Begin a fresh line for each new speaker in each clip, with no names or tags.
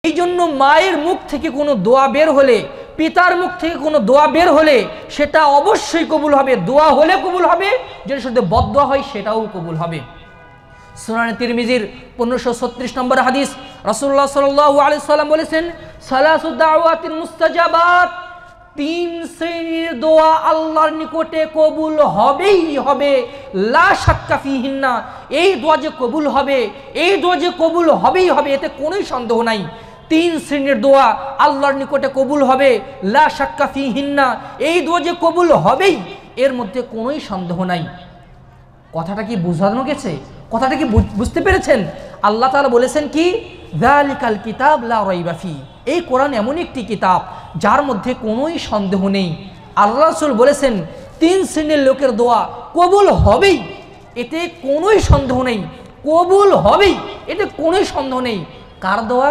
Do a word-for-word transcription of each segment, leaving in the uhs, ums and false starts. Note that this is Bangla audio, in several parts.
এই জন্য মায়ের মুখ থেকে কোনো দোয়া বের হলে, পিতার মুখ থেকে কোনো দোয়া বের হলে সেটা অবশ্যই কবুল হবে। দোয়া হলে কবুল হবে, যেটা শুধু বদদোয়া হয় সেটাও কবুল হবে। সুনানে তিরমিজির পনেরোশো ছত্রিশ নম্বর হাদিস, রাসূলুল্লাহ সাল্লাল্লাহু আলাইহি সাল্লাম বলেছেন, সালাসু দাওয়াতিন মুস্তাজাবাত, তিন শ্রেণীর দোয়া আল্লাহর নিকটে কবুল হবেই হবে, লা শাক্কা ফিহিন্না। এই দোয়া যে কবুল হবে, এই দোয়া যে কবুল হবেই হবে, এতে কোনোই সন্দেহ নাই। তিন শ্রেণীর দোয়া আল্লাহর নিকটে কবুল হবে, লা শাক্কা ফিহিন্না। এই দোয়া যে কবুল হবেই, এর মধ্যে কোনোই সন্দেহ নাই। কথাটা কি বোঝানো গেছে? কথাটা কি বুঝতে পেরেছেন? আল্লাহ তাআলা বলেছেন কি, যালিকাল কিতাব লা রাইবা ফি। এই কোরআন এমন একটি কিতাব যার মধ্যে কোনোই সন্দেহ নেই। আল্লাহ রাসূল বলেছেন তিন শ্রেণীর লোকের দোয়া কবুল হবেই, এতে কোনোই সন্দেহ নেই। কবুল হবেই, এতে কোনোই সন্দেহ নেই। কার দোয়া?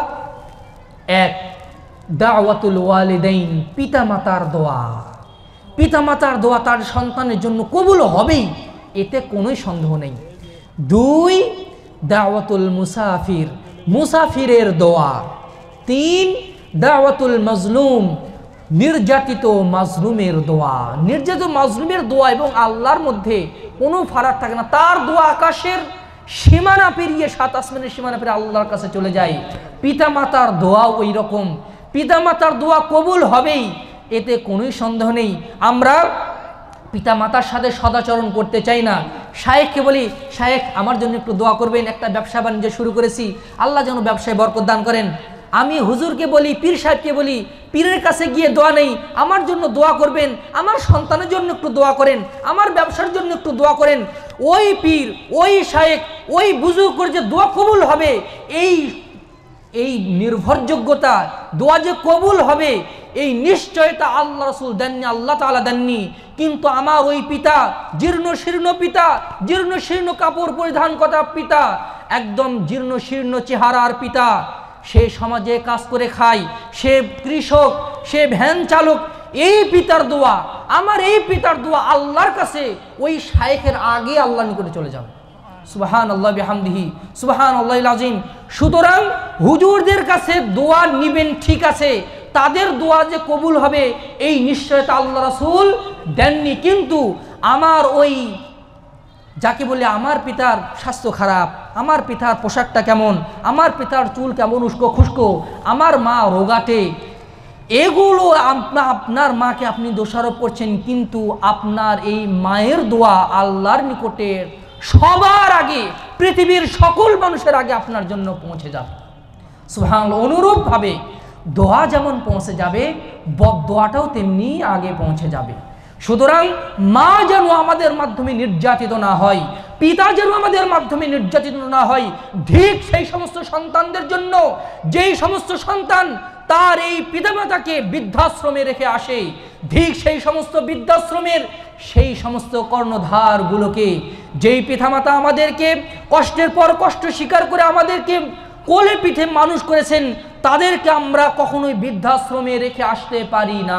এক, দাওয়াতুল ওয়ালিদাইন, পিতামাতার দোয়া। পিতামাতার দোয়া তার সন্তানের জন্য কবুল হবেই, এতে কোনোই সন্দেহ নেই। দুই, দাওয়াতুল মুসাফির, মুসাফিরের দোয়া। তিন, দাওয়াতুল মাজলুম, নির্যাতিত মাজলুমের দোয়া। নির্যাতিত মাজলুমের দোয়া এবং আল্লাহর মধ্যে কোনো ফারাক থাকে না। তার দোয়া আকাশের সীমানা পেরিয়ে, সাত আসমানের সীমানা পেরিয়ে আল্লাহর কাছে চলে যায়। পিতামাতার দোয়াও ওই রকম, পিতামাতার দোয়া কবুল হবেই, এতে কোনোই সন্দেহ নেই। আমরা পিতামাতার সাথে সদাচরণ করতে চাই না। শাইখকে বলি, শাইখ আমার জন্য একটু দোয়া করবেন, একটা ব্যবসা বাণিজ্য শুরু করেছি, আল্লাহ যেন ব্যবসায় বরকত দান করেন। আমি হুজুরকে বলি, পীর সাহেবকে বলি, পীরের কাছে গিয়ে দোয়া নেই, আমার জন্য দোয়া করবেন, আমার সন্তানের জন্য একটু দোয়া করেন, আমার ব্যবসার জন্য একটু দোয়া করেন। ওই পীর, ওই শাইখ, ওই বুজুর্গ করে যে দোয়া কবুল হবে, এই এই নির্ভরযোগ্যতা, দোয়া যে কবুল হবে এই নিশ্চয়তা আল্লাহ রাসূল দেননি, আল্লাহ তাআলা দেননি। কিন্তু আমার ওই পিতা, জীর্ণ শীর্ণ পিতা, জীর্ণ শীর্ণ কাপড় পরিধান করা পিতা, একদম জীর্ণ শীর্ণ চেহারার পিতা, সে সমাজে কাজ করে খায়, সে কৃষক, সে ভ্যান চালক, এই পিতার দোয়া, আমার এই পিতার দোয়া আল্লাহর কাছে ওই শাইখের আগে আল্লাহর নিকটে চলে যাবে। সুবহানাল্লাহ বিহামদিহি, সুবহানাল্লাহিল আযীম। সুতরাং হুজুরদের কাছে দোয়া নিবেন, ঠিক আছে, তাদের দোয়া যে কবুল হবে এই নিশ্চয়তা আল্লাহ রাসূল দেননি। কিন্তু আমার ওই যাকে বলে আমার পিতার স্বাস্থ্য খারাপ, আমার পিতার পোশাকটা কেমন, আমার পিতার চুল কেমন উস্কো খুস্কো, আমার মা রোগাটে, এগুলো আপনার মাকে আপনি দোষারোপ করছেন। কিন্তু আপনার এই মায়ের দোয়া আল্লাহর নিকটে সবার আগে, পৃথিবীর সকল মানুষের আগে আপনার জন্য পৌঁছে যাবে। সুবহানাল্লাহ। অনুরূপভাবে দোয়া যেমন পৌঁছে যাবে, বদদোয়াটাও তেমনি আগে পৌঁছে যাবে। সুতরাং মা যেন আমাদের মাধ্যমে নির্যাতিত না হয়, পিতা যেন আমাদের মাধ্যমে নির্যাতিত না হয়, ঠিক সেই সমস্ত সন্তানদের জন্য যেই সমস্ত সন্তান তার এই পিতামাতাকে বৃদ্ধাশ্রমে রেখে আসে, ঠিক সেই সমস্ত বৃদ্ধাশ্রমের সেই সমস্ত কর্ণধারগুলোকে, যেই পিতামাতা আমাদেরকে কষ্টের পর কষ্ট স্বীকার করে আমাদেরকে কোলে পিঠে মানুষ করেছেন, তাদেরকে আমরা কখনোই বৃদ্ধাশ্রমে রেখে আসতে পারি না।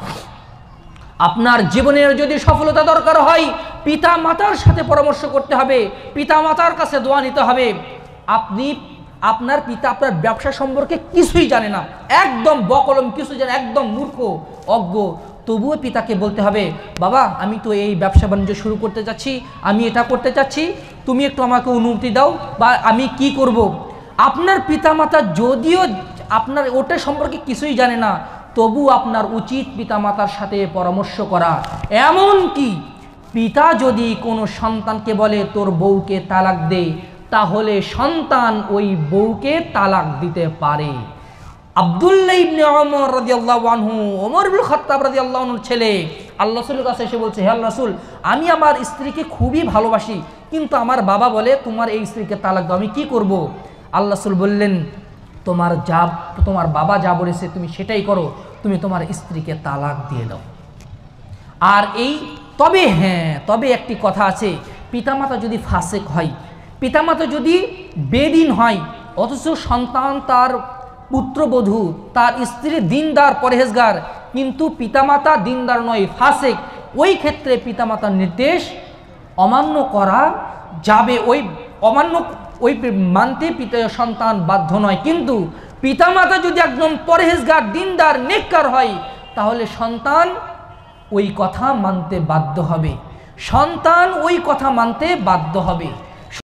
আপনার জীবনের যদি সফলতা দরকার হয়, পিতা মাতার সাথে পরামর্শ করতে হবে, পিতা মাতার কাছে দোয়া নিতে হবে। আপনি আপনার পিতা আপনার ব্যবসা সম্পর্কে কিছুই জানে না, একদম বকলম কিছু জানে, একদম মূর্খ অজ্ঞ, তবুও পিতাকে বলতে হবে, বাবা আমি তো এই ব্যবসা বাণিজ্য শুরু করতে যাচ্ছি, আমি এটা করতে চাচ্ছি, তুমি একটু আমাকে অনুমতি দাও, বা আমি কি করব। আপনার পিতামাতা যদিও আপনার ওটা সম্পর্কে কিছুই জানে না, তবু আপনার উচিত পিতামাতার সাথে পরামর্শ করা। এমন কি পিতা যদি কোনো সন্তানকে বলে তোর বউকে তালাক দে, তাহলে সন্তান ওই বউকে তালাক দিতে পারে। আব্দুল্লাহ ইবনে ওমর রাদিয়াল্লাহু আনহু, ওমর ইবনে খাত্তাব রাদিয়াল্লাহু আনহুর ছেলে, আল্লাহ রাসূলের কাছে এসে বলছে, হে আল্লাহ রাসূল, আমি আমার স্ত্রীকে খুবই ভালোবাসি, কিন্তু আমার বাবা বলে তোমার এই স্ত্রীকে তালাক দাও, আমি কি করব? আল্লাহ রাসূল বললেন, তোমার যা তোমার বাবা যা বলেছে তুমি সেটাই করো, তুমি তোমার স্ত্রীকে তালাক দিয়ে দাও। আর এই তবে হ্যাঁ, তবে একটি কথা আছে, পিতামাতা যদি ফাসেক হয়, পিতামাতা যদি বেদিন হয়, অথচ সন্তান তার পুত্রবধূ, তার স্ত্রী দিনদার পরহেজগার, কিন্তু পিতামাতা দিনদার নয়, ফাসেক, ওই ক্ষেত্রে পিতামাতার নির্দেশ অমান্য করা যাবে। ওই অমান্য ওই মানতে পিতা সন্তান বাধ্য নয়, কিন্তু পিতামাতা যদি একদম পরহেজগার, দিনদার, নেককার হয়, তাহলে সন্তান ওই কথা মানতে বাধ্য হবে, সন্তান ওই কথা মানতে বাধ্য হবে।